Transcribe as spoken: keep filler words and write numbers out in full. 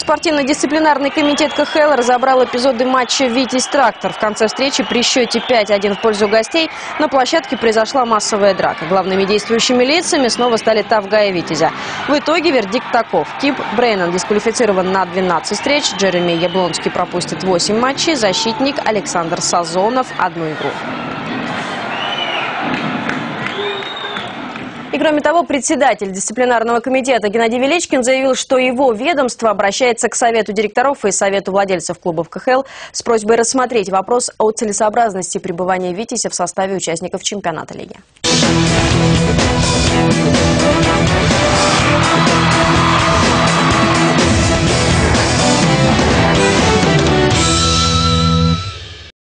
Спортивно-дисциплинарный комитет ка ха эл разобрал эпизоды матча «Витязь-Трактор». В конце встречи при счете пять один в пользу гостей на площадке произошла массовая драка. Главными действующими лицами снова стали Тавга и Витязя. В итоге вердикт таков. Кип Брейнан дисквалифицирован на двенадцать встреч, Джереми Яблонский пропустит восемь матчей, защитник Александр Сазонов – одну игру. И кроме того, председатель дисциплинарного комитета Геннадий Величкин заявил, что его ведомство обращается к Совету директоров и Совету владельцев клубов ка ха эл с просьбой рассмотреть вопрос о целесообразности пребывания «Витязя» в составе участников чемпионата лиги.